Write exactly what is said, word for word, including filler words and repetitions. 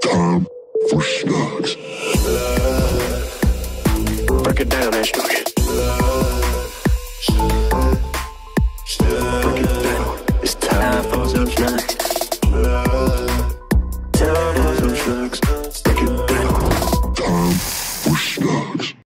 time for Schnuggs. Break it down and Schnuggs. Break it down. It's time for some Schnuggs. Time for some Schnuggs.